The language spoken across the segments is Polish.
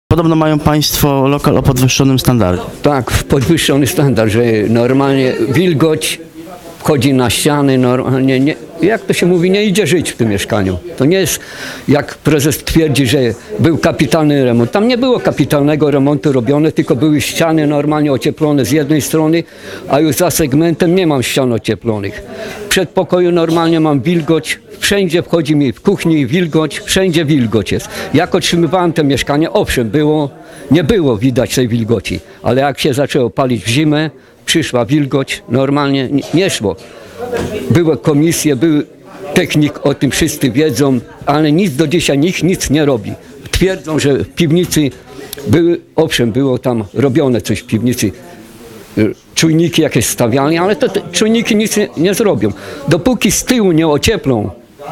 Podobno mają Państwo lokal o podwyższonym standardzie. Tak, podwyższony standard, że normalnie wilgoć wchodzi na ściany, normalnie nie, jak to się mówi, nie idzie żyć w tym mieszkaniu. To nie jest, jak prezes twierdzi, że był kapitalny remont. Tam nie było kapitalnego remontu robione, tylko były ściany normalnie ocieplone z jednej strony, a już za segmentem nie mam ścian ocieplonych. W przedpokoju normalnie mam wilgoć, wszędzie wchodzi mi w kuchni wilgoć, wszędzie wilgoć jest. Jak otrzymywałem to mieszkanie, owszem, nie było widać tej wilgoci, ale jak się zaczęło palić w zimę, przyszła wilgoć, normalnie nie szło. Były komisje, był technik, o tym wszyscy wiedzą, ale nic do dzisiaj nikt nic nie robi. Twierdzą, że w piwnicy były, owszem, było tam robione coś w piwnicy, czujniki jakieś stawiali, ale te czujniki nic nie zrobią. Dopóki z tyłu nie ocieplą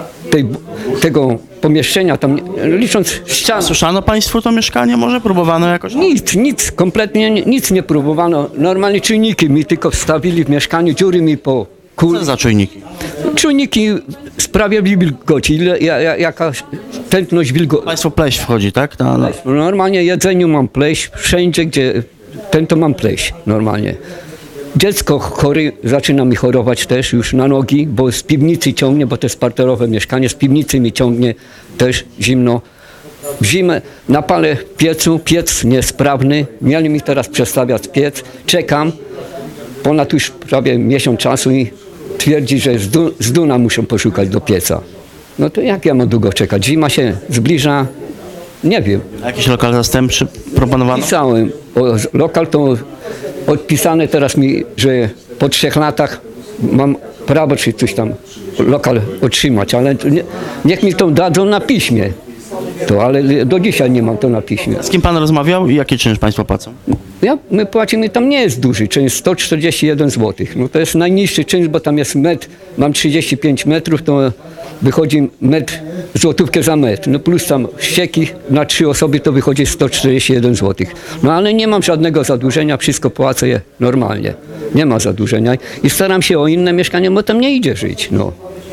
tego pomieszczenia, tam licząc ścian. Słyszano Państwu to mieszkanie? Może próbowano jakoś? Nic, kompletnie nic nie próbowano. Normalnie czujniki mi tylko wstawili w mieszkaniu, dziury mi po Co za czujniki? Czujniki w sprawie wilgoci, jaka tętność wilgoci. Państwo pleść wchodzi, tak? Normalnie jedzeniu mam pleść, wszędzie gdzie to mam pleść, normalnie. Dziecko chory zaczyna mi chorować też już na nogi, bo z piwnicy ciągnie, bo to jest parterowe mieszkanie, z piwnicy mi ciągnie też zimno. W zimę napalę w piecu, piec niesprawny, mieli mi teraz przestawiać piec, czekam, ponad już prawie miesiąc czasu i twierdzi, że z duna muszę poszukać do pieca. No to jak ja mam długo czekać? Zima się zbliża, nie wiem. A jakiś lokal zastępczy proponowano? Pisałem, lokal to odpisane teraz mi, że po 3 latach mam prawo czy coś tam lokal otrzymać, ale niech mi to dadzą na piśmie. Ale do dzisiaj nie mam to na piśmie. Z kim Pan rozmawiał i jaki czynsz Państwo płacą? My płacimy, tam nie jest duży czynsz, 141 zł. No to jest najniższy czynsz, bo tam jest metr, mam 35 metrów, to wychodzi złotówkę za metr. No plus tam ścieki na 3 osoby to wychodzi 141 zł. No ale nie mam żadnego zadłużenia, wszystko płacę je normalnie. Nie ma zadłużenia i staram się o inne mieszkanie, bo tam nie idzie żyć. No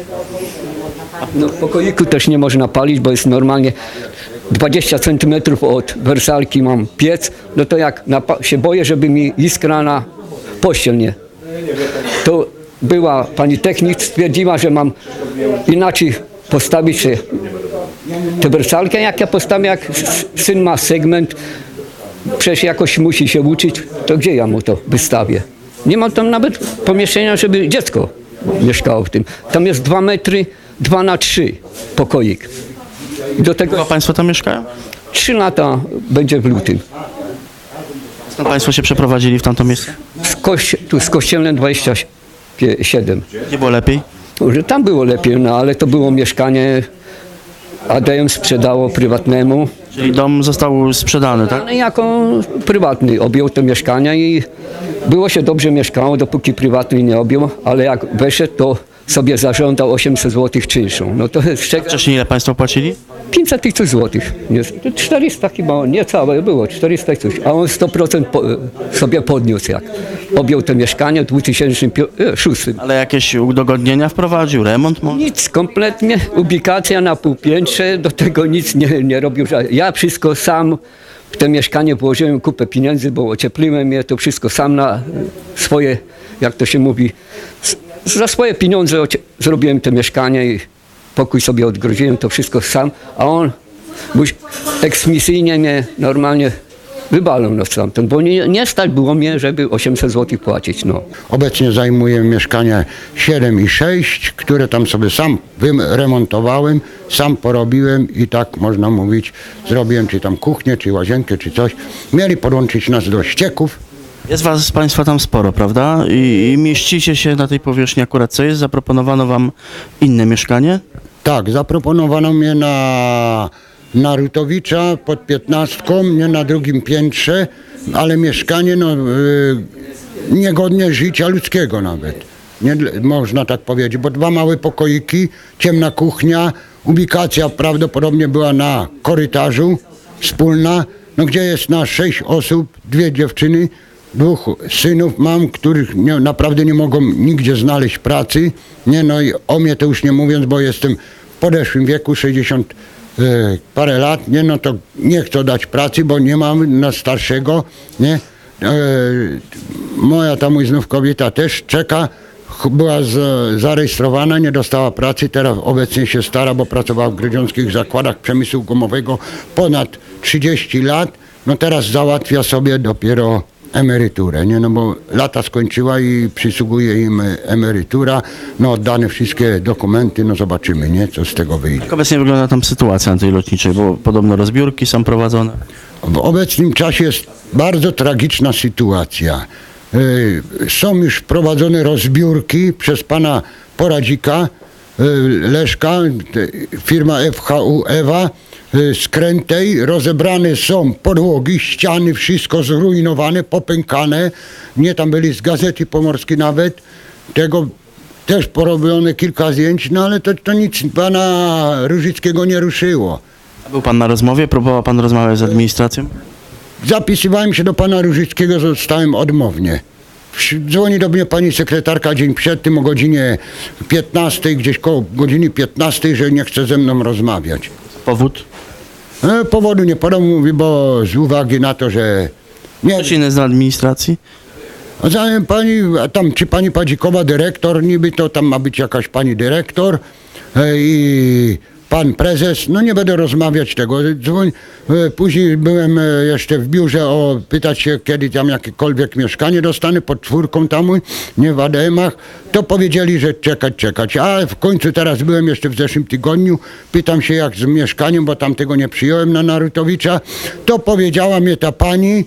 w pokoiku też nie można palić, bo jest normalnie 20 cm od wersalki mam piec, no to jak się boję, żeby mi iskra na pościel nie. To była pani technik, stwierdziła, że mam inaczej postawić tę wersalkę, jak ja postawię, jak syn ma segment, przecież jakoś musi się uczyć, to gdzie ja mu to wystawię? Nie mam tam nawet pomieszczenia, żeby dziecko mieszkało w tym. Tam jest 2 metry, 2×3 pokoik. Do tego Długo Państwo tam mieszkają? 3 lata będzie w lutym. Skąd Państwo się przeprowadzili w tamto miejsce? Z Kościelnem 27. Gdzie było lepiej? Tam było lepiej, no ale to było mieszkanie, ADM sprzedało prywatnemu. Czyli dom został sprzedany, tak? Ale jako prywatny objął to mieszkanie i było się dobrze mieszkało, dopóki prywatny nie objął, ale jak weszedł, to sobie zażądał 800 zł czynszu. No to jest Wcześniej ile Państwo płacili? 500 tysięcy złotych. 400 chyba, niecałe było, 400 coś. A on 100% sobie podniósł, jak objął to mieszkanie w 2006. Ale jakieś udogodnienia wprowadził, remont może? Nic, kompletnie, ubikacja na półpiętrze, do tego nic nie robił. Ja wszystko sam w to mieszkanie położyłem kupę pieniędzy, bo ociepliłem je, to wszystko sam na swoje, jak to się mówi, za swoje pieniądze zrobiłem to mieszkanie i pokój sobie odgrodziłem, to wszystko sam, a on eksmisyjnie mnie normalnie wybalał nas stamtąd, bo nie stać było mnie, żeby 800 zł płacić. No. Obecnie zajmuję mieszkania 7 i 6, które tam sobie sam wyremontowałem, sam porobiłem i tak można mówić, zrobiłem czy tam kuchnię, czy łazienkę, czy coś. Mieli podłączyć nas do ścieków. Jest was Państwa tam sporo, prawda? I mieścicie się na tej powierzchni akurat. Co jest? Zaproponowano Wam inne mieszkanie? Tak, zaproponowano mnie na Rutowicza pod 15, nie na drugim piętrze, ale mieszkanie niegodne życia ludzkiego nawet. Nie, można tak powiedzieć, bo 2 małe pokoiki, ciemna kuchnia, ubikacja prawdopodobnie była na korytarzu, wspólna, no gdzie jest na 6 osób, 2 dziewczyny, 2 synów mam, których naprawdę nie mogą nigdzie znaleźć pracy. Nie, no i o mnie to już nie mówiąc, bo jestem w podeszłym wieku, 60 parę lat, nie, no to nie chcę dać pracy, bo nie mam na starszego, nie. Moja ta mój znów kobieta też czeka, była zarejestrowana, nie dostała pracy, teraz obecnie się stara, bo pracowała w Grudziąckich Zakładach Przemysłu Gumowego ponad 30 lat, no teraz załatwia sobie dopiero emeryturę, nie, no bo lata skończyła i przysługuje im emerytura, no oddane wszystkie dokumenty, no zobaczymy, nie, co z tego wyjdzie. Jak obecnie wygląda tam sytuacja na tej lotniczej, bo podobno rozbiórki są prowadzone. W obecnym czasie jest bardzo tragiczna sytuacja. Są już prowadzone rozbiórki przez pana Poradzika, Leszka, firma FHU Ewa, Skrętej. Rozebrane są podłogi, ściany, wszystko zrujnowane, popękane. Nie, tam byli z Gazety Pomorskiej nawet. Tego też porobione kilka zdjęć, no ale to nic pana Różyckiego nie ruszyło. A był pan na rozmowie? Próbował pan rozmawiać z administracją? Zapisywałem się do pana Różyckiego, zostałem odmownie. Dzwoni do mnie pani sekretarka dzień przed tym o godzinie 15, gdzieś koło godziny 15, że nie chce ze mną rozmawiać. Powód? Powodu nie podam, mówi, bo z uwagi na to, że nie. Ktoś inny z administracji? Pani, tam czy pani Padzikowa dyrektor, niby to tam ma być jakaś pani dyrektor i pan prezes, no nie będę rozmawiać tego. Później byłem jeszcze w biurze pytać się, kiedy tam jakiekolwiek mieszkanie dostanę pod 4 tam, nie w ADM-ach, to powiedzieli, że czekać. A w końcu teraz byłem jeszcze w zeszłym tygodniu, pytam się jak z mieszkaniem, bo tam tego nie przyjąłem na Narutowicza, to powiedziała mnie ta pani,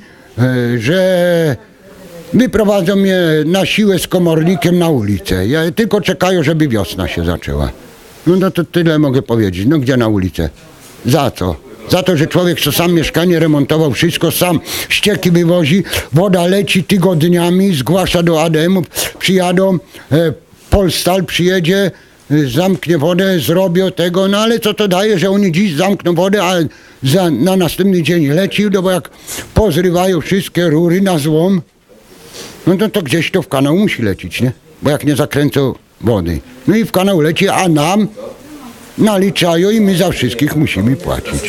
że wyprowadzą mnie na siłę z komornikiem na ulicę. Ja tylko czekają, żeby wiosna się zaczęła. No to tyle mogę powiedzieć. No gdzie na ulicę? Za co? Za to, że człowiek co sam mieszkanie remontował, wszystko sam, ścieki wywozi, woda leci tygodniami, zgłasza do ADM-u, przyjadą, Polstal przyjedzie, zamknie wodę, zrobią tego, no ale co to daje, że oni dziś zamkną wodę, a na następny dzień leci, no bo jak pozrywają wszystkie rury na złom, no to gdzieś to w kanał musi lecieć, nie? Bo jak nie zakręcą wody. No i w kanał leci, a nam naliczają i my za wszystkich musimy płacić.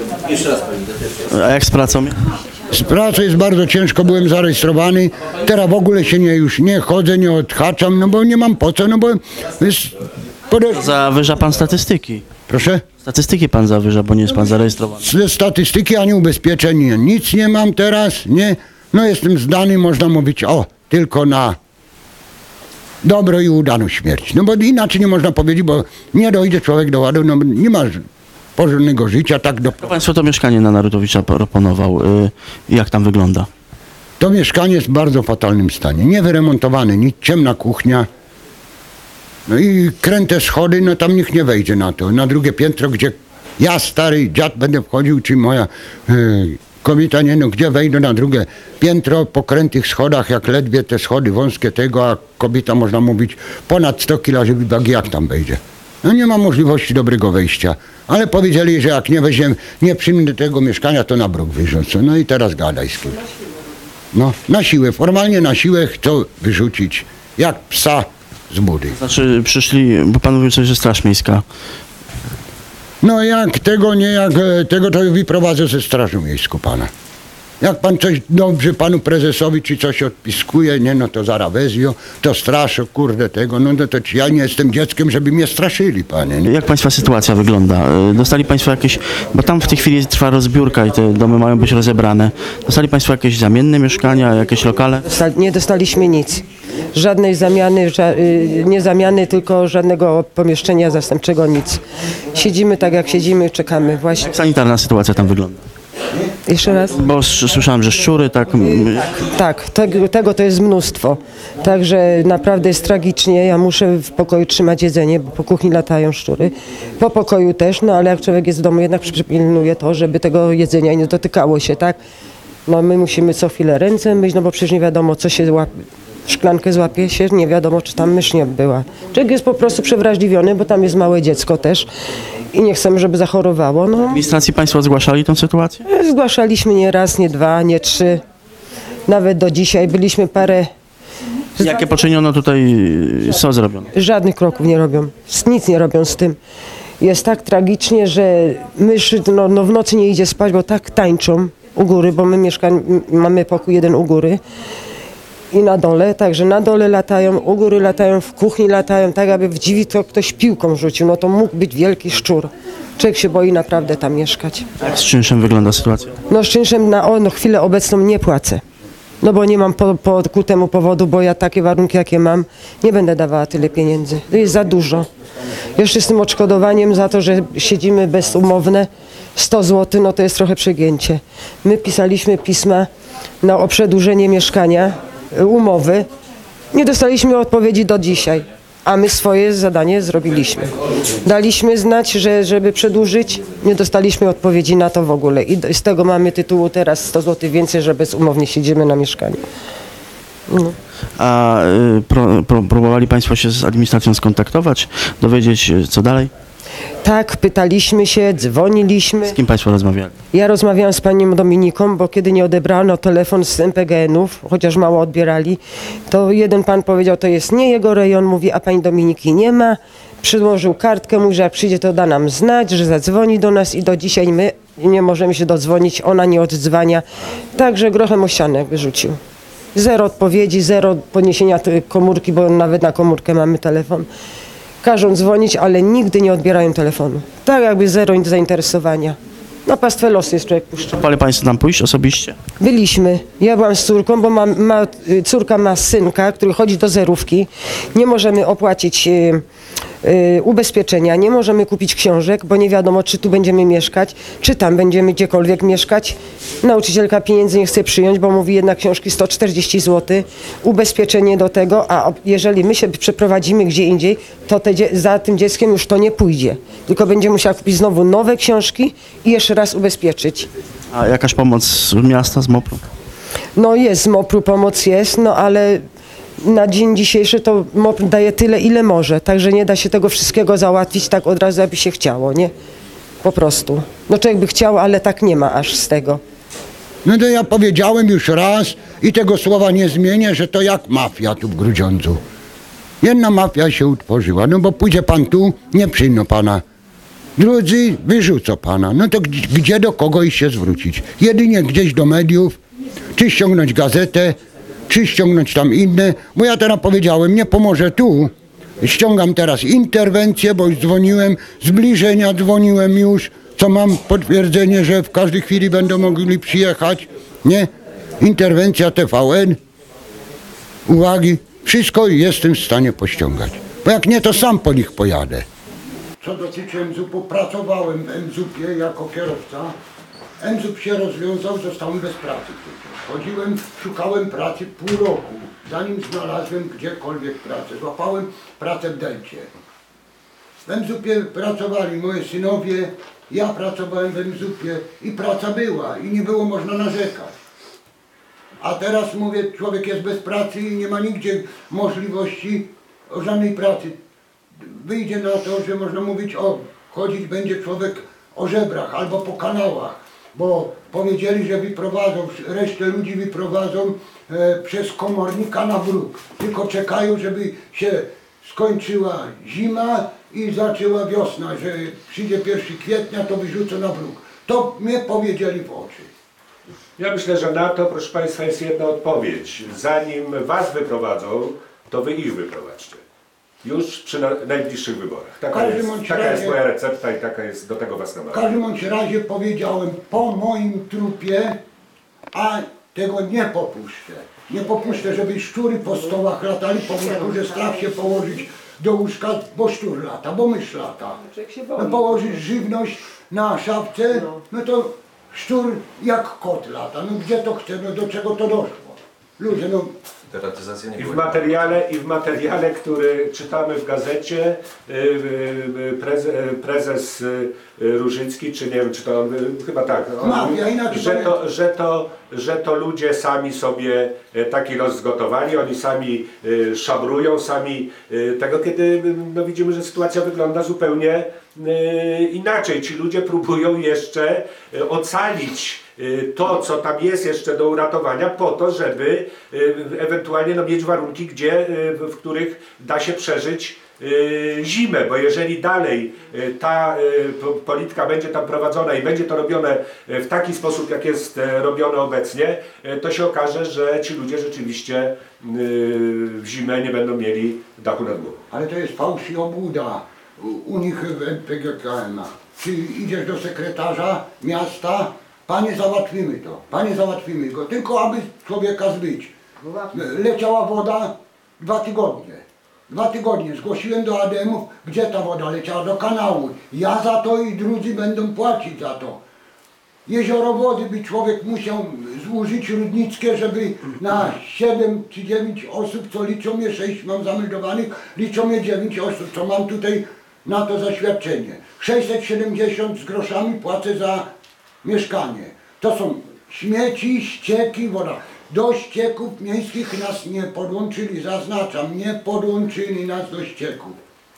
A jak z pracą? Z pracą jest bardzo ciężko, byłem zarejestrowany, teraz w ogóle się już nie chodzę, nie odhaczam, no bo nie mam po co, no bo jest... Zawyża pan statystyki. Proszę? Statystyki pan zawyża, bo nie jest pan zarejestrowany. Ze statystyki ani ubezpieczeń nic nie mam teraz, nie? No jestem zdany, można mówić, tylko na dobro i udaną śmierć. No bo inaczej nie można powiedzieć, bo nie dojdzie człowiek do ładu, no nie ma porządnego życia, tak do... Państwo to mieszkanie na Narutowicza proponował. Jak tam wygląda? To mieszkanie jest w bardzo fatalnym stanie. Niewyremontowane, nic, ciemna kuchnia. No i kręte schody, no tam nikt nie wejdzie na to. Na drugie piętro, gdzie ja, stary dziad, będę wchodził, czy moja kobieta, nie, no gdzie wejdę na drugie piętro po krętych schodach, jak ledwie te schody wąskie tego, a kobieta, można mówić, ponad 100 kg, żeby wagi, jak tam wejdzie. No nie ma możliwości dobrego wejścia. Ale powiedzieli, że jak nie przyjmę tego mieszkania, to na bruk wyrzucę. No i teraz gadaj z kim. No, na siłę, formalnie na siłę chcą wyrzucić, jak psa z budy. Znaczy przyszli, bo pan mówił coś, że Straż Miejska. No jak tego to wyprowadzę ze Strażą Miejską pana. Jak pan coś dobrze panu prezesowi czy coś odpiskuje, nie, no to zaraz wezją, to straszę, kurde tego, no to ja nie jestem dzieckiem, żeby mnie straszyli, panie. Nie? Jak państwa sytuacja wygląda? Dostali państwo jakieś, bo tam w tej chwili trwa rozbiórka i te domy mają być rozebrane. Dostali państwo jakieś zamienne mieszkania, jakieś lokale? Nie dostaliśmy nic. Żadnej zamiany, nie zamiany, tylko żadnego pomieszczenia zastępczego, nic. Siedzimy tak jak siedzimy, czekamy właśnie. Jak sanitarna sytuacja tam wygląda? Jeszcze raz? Bo słyszałem, że szczury, tak... Tak, tego to jest mnóstwo. Także naprawdę jest tragicznie. Ja muszę w pokoju trzymać jedzenie, bo po kuchni latają szczury. Po pokoju też, no ale jak człowiek jest w domu, jednak przypilnuje to, żeby tego jedzenia nie dotykało się, tak? No my musimy co chwilę ręce myć, no bo przecież nie wiadomo, co się łapie. Szklankę złapie się, nie wiadomo, czy tam mysz nie była. Człowiek jest po prostu przewrażliwiony, bo tam jest małe dziecko też i nie chcemy, żeby zachorowało. No. Administracji państwo zgłaszali tą sytuację? Zgłaszaliśmy nie raz, nie dwa, nie trzy. Nawet do dzisiaj byliśmy parę... Jakie poczyniono tutaj, co zrobiono? Żadnych kroków nie robią, nic nie robią z tym. Jest tak tragicznie, że myszy w nocy nie idzie spać, bo tak tańczą u góry, bo my mamy pokój jeden u góry i na dole, także na dole latają, u góry latają, w kuchni latają, tak aby w drzwi to ktoś piłką rzucił, no to mógł być wielki szczur. Człowiek się boi naprawdę tam mieszkać. Jak z czynszem wygląda sytuacja? No z czynszem na chwilę obecną nie płacę. No bo nie mam ku temu powodu, bo ja takie warunki jakie mam, nie będę dawała tyle pieniędzy. To jest za dużo. Jeszcze z tym odszkodowaniem za to, że siedzimy bezumowne, 100 zł, no to jest trochę przegięcie. My pisaliśmy pisma o przedłużenie mieszkania, umowy. Nie dostaliśmy odpowiedzi do dzisiaj, a my swoje zadanie zrobiliśmy. Daliśmy znać, żeby przedłużyć, nie dostaliśmy odpowiedzi na to w ogóle. I z tego mamy tytułu teraz 100 zł więcej, że bezumownie siedzimy na mieszkaniu. No. A próbowali Państwo się z administracją skontaktować, dowiedzieć co dalej? Tak, pytaliśmy się, dzwoniliśmy. Z kim Państwo rozmawiali? Ja rozmawiałam z panią Dominiką, bo kiedy nie odebrano telefon z MPGN-ów, chociaż mało odbierali, to jeden pan powiedział, to jest nie jego rejon, mówi, a pani Dominiki nie ma. Przyłożył kartkę, mówi, że jak przyjdzie, to da nam znać, że zadzwoni do nas i do dzisiaj my nie możemy się dodzwonić, ona nie oddzwania. Także grochem o ścianę wyrzucił. Zero odpowiedzi, zero podniesienia komórki, bo nawet na komórkę mamy telefon. Każą dzwonić, ale nigdy nie odbierają telefonu. Tak jakby zero zainteresowania. Na pastwę losu jest człowiek puszczony. Próbowali Państwo tam pójść osobiście? Byliśmy. Ja byłam z córką, bo córka ma synka, który chodzi do zerówki. Nie możemy opłacić ubezpieczenia, nie możemy kupić książek, bo nie wiadomo, czy tu będziemy mieszkać, czy tam będziemy gdziekolwiek mieszkać. Nauczycielka pieniędzy nie chce przyjąć, bo mówi jednak książki 140 zł, ubezpieczenie do tego, a jeżeli my się przeprowadzimy gdzie indziej, to za tym dzieckiem już to nie pójdzie. Tylko będzie musiała kupić znowu nowe książki i jeszcze raz ubezpieczyć. A jakaś pomoc z miasta, z MOPR-u? No jest, z MOPR-u pomoc jest, no ale na dzień dzisiejszy to MOPR daje tyle, ile może, także nie da się tego wszystkiego załatwić tak od razu, aby się chciało, nie? Po prostu. No człowiek by chciał, ale tak nie ma aż z tego. No to ja powiedziałem już raz i tego słowa nie zmienię, że to jak mafia tu w Grudziądzu. Jedna mafia się utworzyła, no bo pójdzie pan tu, nie przyjmą pana. Drudzy wyrzucą pana. No to gdzie do kogo i się zwrócić? Jedynie gdzieś do mediów, czy ściągnąć gazetę, czy ściągnąć tam inne, bo ja teraz powiedziałem, nie pomoże tu. Ściągam teraz interwencję, bo już dzwoniłem, zbliżenia dzwoniłem już, co mam potwierdzenie, że w każdej chwili będą mogli przyjechać, nie? Interwencja TVN, uwagi, wszystko jestem w stanie pościągać. Bo jak nie, to sam po nich pojadę. Co dotyczy MZUP-u, pracowałem w MZUP-ie jako kierowca. MZUP się rozwiązał, zostałem bez pracy. Chodziłem, szukałem pracy pół roku, zanim znalazłem gdziekolwiek pracę. Złapałem pracę w Delcie. W MZUP-ie pracowali moi synowie, ja pracowałem w MZUP-ie i praca była i nie było można narzekać. A teraz mówię, człowiek jest bez pracy i nie ma nigdzie możliwości o żadnej pracy. Wyjdzie na to, że można mówić chodzić będzie człowiek o żebrach albo po kanałach, bo powiedzieli, że wyprowadzą, resztę ludzi wyprowadzą przez komornika na bruk. Tylko czekają, żeby się skończyła zima i zaczęła wiosna, że przyjdzie 1 kwietnia, to wyrzucą na bruk. To mnie powiedzieli w oczy. Ja myślę, że na to, proszę Państwa, jest jedna odpowiedź. Zanim Was wyprowadzą, to Wy ich wyprowadźcie. Już przy najbliższych wyborach. Taka jest moja recepta i taka jest, do tego Was W namawiam. każdym bądź razie powiedziałem po moim trupie, a tego nie popuszczę. Nie popuszczę, żeby szczury po stołach latali, po łóżku, że strach się położyć do łóżka, bo szczur lata, bo mysz lata. No, położysz żywność na szafce, no to szczur jak kot lata. No gdzie to chce, no do czego to doszło? Ludzie, no... I w materiale, który czytamy w gazecie, prezes Różycki, czy nie wiem, czy to on, chyba tak, że to ludzie sami sobie taki los zgotowali, oni sami szabrują, sami tego, kiedy no, widzimy, że sytuacja wygląda zupełnie inaczej. Ci ludzie próbują jeszcze ocalić to, co tam jest jeszcze do uratowania, po to, żeby ewentualnie no, mieć warunki, w których da się przeżyć zimę, bo jeżeli dalej ta polityka będzie tam prowadzona i będzie to robione w taki sposób, jak jest robione obecnie, to się okaże, że ci ludzie rzeczywiście w zimę nie będą mieli dachu nad głową. Ale to jest fałsz i obłuda u nich w NPGKM. Czy idziesz do sekretarza miasta, panie załatwimy to, panie załatwimy go, tylko aby człowieka zbyć. Leciała woda 2 tygodnie. 2 tygodnie. Zgłosiłem do ADM-ów, gdzie ta woda leciała, do kanału. Ja za to i drudzy będą płacić za to. Jezioro wody by człowiek musiał zużyć rudnickie, żeby na 7 czy 9 osób, co liczą mnie 6 mam zameldowanych, liczą mnie 9 osób, co mam tutaj na to zaświadczenie. 670 z groszami płacę za mieszkanie. To są śmieci, ścieki, woda. Do ścieków miejskich nas nie podłączyli, zaznaczam, nie podłączyli nas do ścieków.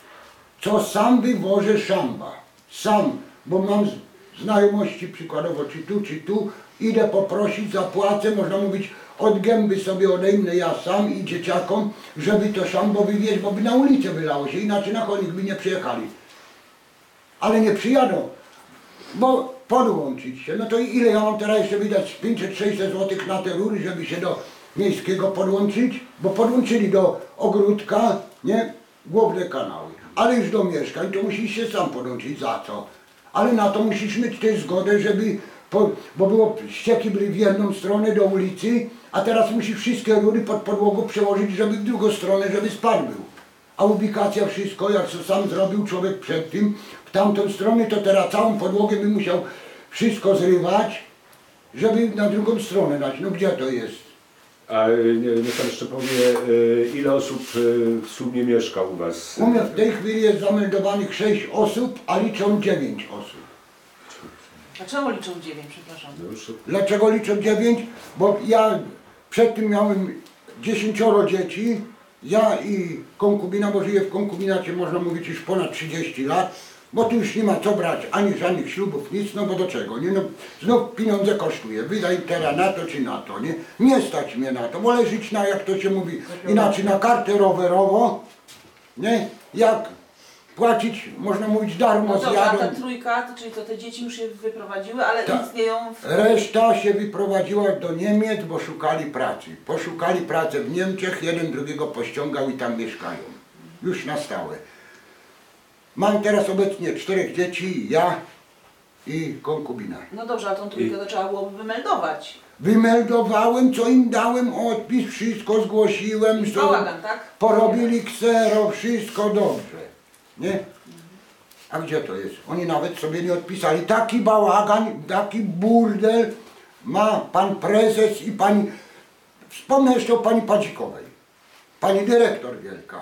Co sam wywożę szamba. Sam, bo mam znajomości przykładowo, czy tu, idę poprosić, zapłacę, można mówić, od gęby sobie odejmę ja sam i dzieciakom, żeby to szambo wywieźć, bo by na ulicę wylało się, inaczej na chodnik by nie przyjechali. Ale nie przyjadą, bo podłączyć się, no to ile ja mam teraz jeszcze wydać 500-600 zł na te rury, żeby się do miejskiego podłączyć, bo podłączyli do ogródka, nie, główne kanały, ale już do mieszkań to musisz się sam podłączyć, za co? Ale na to musisz mieć też zgodę, żeby, bo było, ścieki były w jedną stronę do ulicy, a teraz musisz wszystkie rury pod podłogą przełożyć, żeby w drugą stronę, żeby spad był. A ubikacja wszystko, jak to sam zrobił człowiek przed tym, w tamtą stronę, to teraz całą podłogę by musiał wszystko zrywać, żeby na drugą stronę dać. No gdzie to jest? A niech pan jeszcze powie, ile osób w sumie mieszka u was? U mnie w tej chwili jest zameldowanych 6 osób, a liczą 9 osób. A czemu liczą 9, przepraszam? Dlaczego liczę 9? Bo ja przed tym miałem 10 dzieci, ja i konkubina, bo żyję w konkubinacie, można mówić, już ponad 30 lat, bo tu już nie ma co brać, ani żadnych ślubów, nic, no bo do czego, nie? No, znów pieniądze kosztuje, wydaj teraz na to czy na to, nie? Nie stać mnie na to, wolę żyć na, jak to się mówi, inaczej na kartę rowerową, nie? Jak płacić, można mówić, darmo No dobra, a zjadą. ta trójka, czyli to te dzieci już się wyprowadziły, ale Tak. istnieją w... Reszta się wyprowadziła do Niemiec, bo szukali pracy. Poszukali pracy w Niemczech, jeden drugiego pościągał i tam mieszkają. Już na stałe. Mam teraz obecnie 4 dzieci, ja i konkubina. No dobrze, ale tą trójkę to trzeba byłoby wymeldować. Wymeldowałem, co im dałem, odpis, wszystko zgłosiłem. I bałagan, tak? Porobili ksero, wszystko dobrze. Nie? A gdzie to jest? Oni nawet sobie nie odpisali. Taki bałagan, taki burdel ma pan prezes i pani... Wspomnę jeszcze o pani Padzikowej. Pani dyrektor wielka.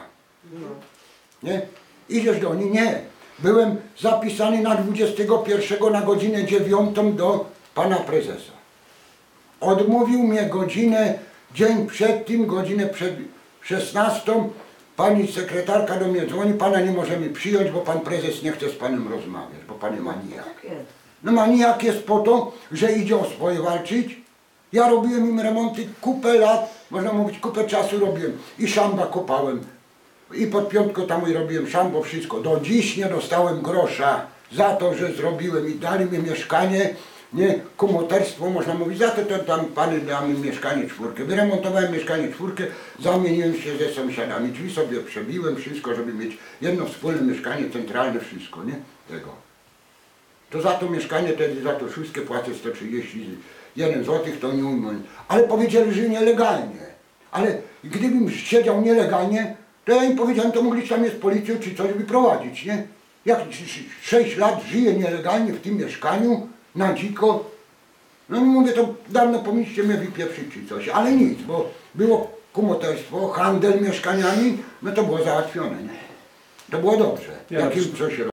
Nie? Idziesz do niej? Nie. Byłem zapisany na 21 na godzinę 9 do pana prezesa. Odmówił mnie godzinę, dzień przed tym, godzinę przed 16. Pani sekretarka do mnie dzwoni, pana nie możemy przyjąć, bo pan prezes nie chce z panem rozmawiać, bo pan jest manijak. No manijak jest po to, że idzie o swoje walczyć. Ja robiłem im remonty kupę lat, można mówić kupę czasu robiłem i szamba kopałem. I pod piątką tam robiłem szambo, wszystko. Do dziś nie dostałem grosza za to, że zrobiłem i dali mi mieszkanie, nie, kumoterstwo można mówić, za to tam pany dał mi mieszkanie 4. Wyremontowałem mieszkanie 4, zamieniłem się ze sąsiadami, drzwi sobie przebiłem, wszystko, żeby mieć jedno wspólne mieszkanie centralne, wszystko, nie, tego. To za to mieszkanie, za to wszystkie płacę 131 zł, to nie umiem. Ale powiedzieli, że nielegalnie. Ale gdybym siedział nielegalnie, to ja im powiedziałem, to mogli tam jest policją czy coś wyprowadzić, nie? Jak 6 lat żyję nielegalnie w tym mieszkaniu, na dziko, no i mówię, to dawno powinniście mnie wypieprzyć czy coś, ale nic, bo było kumoterstwo, handel mieszkaniami, no to było załatwione, nie? To było dobrze, jak im coś robi.